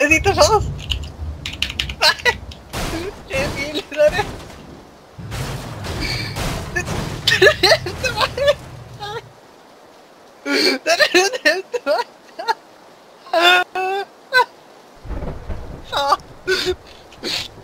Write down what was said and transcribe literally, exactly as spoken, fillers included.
sitter fast! Nei! Det er biler der. Det drevte meg! Det drevte meg! Faen!